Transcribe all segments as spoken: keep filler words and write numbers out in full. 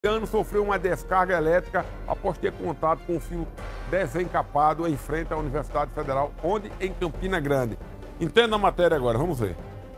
ano sofreu uma descarga elétrica após ter contato com um fio desencapado em frente à Universidade Federal, onde em Campina Grande. Entenda a matéria agora, vamos ver.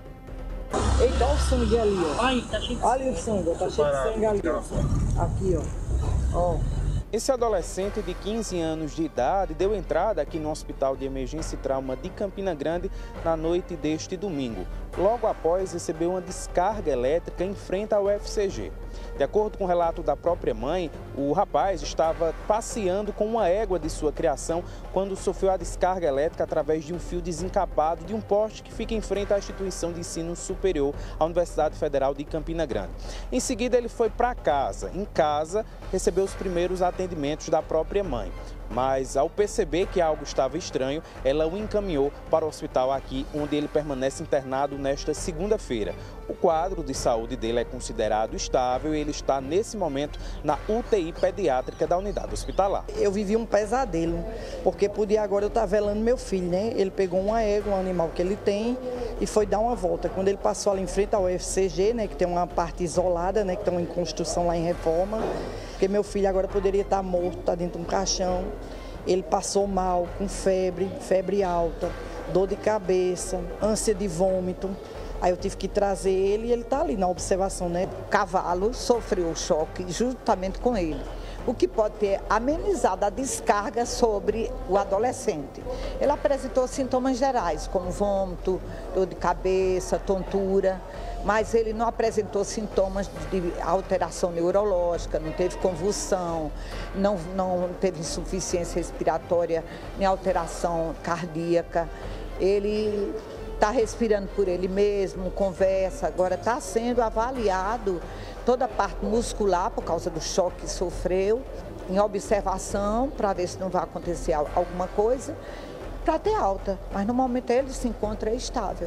Eita, olha o sangue ali, ó. Ai, tá cheio de Olha o sangue, ó. Tá cheio de sangue ali, ó. Aqui, ó. Ó. Esse adolescente de quinze anos de idade deu entrada aqui no Hospital de Emergência e Trauma de Campina Grande na noite deste domingo, logo após receber uma descarga elétrica em frente ao U F C G. De acordo com o relato da própria mãe, o rapaz estava passeando com uma égua de sua criação quando sofreu a descarga elétrica através de um fio desencapado de um poste que fica em frente à instituição de ensino superior, a Universidade Federal de Campina Grande. Em seguida, ele foi para casa. Em casa, recebeu os primeiros atendimentos da própria mãe. Mas, ao perceber que algo estava estranho, ela o encaminhou para o hospital aqui, onde ele permanece internado nesta segunda-feira. O quadro de saúde dele é considerado estável e ele está, nesse momento, na U T I pediátrica da unidade hospitalar. Eu vivi um pesadelo, porque podia agora eu estar velando meu filho, né? Ele pegou uma égua, um animal que ele tem, e foi dar uma volta. Quando ele passou ali em frente ao U F C G, né, que tem uma parte isolada, né, que estão em construção lá em reforma, porque meu filho agora poderia estar morto, está dentro de um caixão. Ele passou mal, com febre, febre alta, dor de cabeça, ânsia de vômito. Aí eu tive que trazer ele e ele está ali na observação, né? O cavalo sofreu o choque juntamente com ele, o que pode ter amenizado a descarga sobre o adolescente. Ele apresentou sintomas gerais, como vômito, dor de cabeça, tontura, mas ele não apresentou sintomas de alteração neurológica, não teve convulsão, não, não teve insuficiência respiratória, nem alteração cardíaca. Ele está respirando por ele mesmo, conversa, agora está sendo avaliado toda a parte muscular por causa do choque que sofreu, em observação para ver se não vai acontecer alguma coisa, para ter alta, mas no momento ele se encontra estável.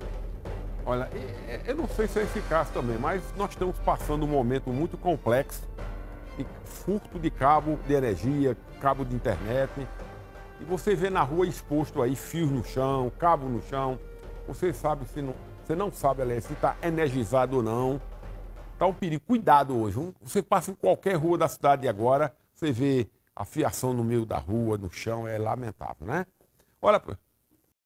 Olha, eu não sei se é eficaz também, mas nós estamos passando um momento muito complexo de furto de cabo de energia, cabo de internet, e você vê na rua exposto aí fios no chão, cabo no chão, você sabe se não, você não sabe, aliás, se está energizado ou não. Está um perigo. Cuidado hoje. Você passa em qualquer rua da cidade agora, você vê a fiação no meio da rua, no chão, é lamentável, né? Olha,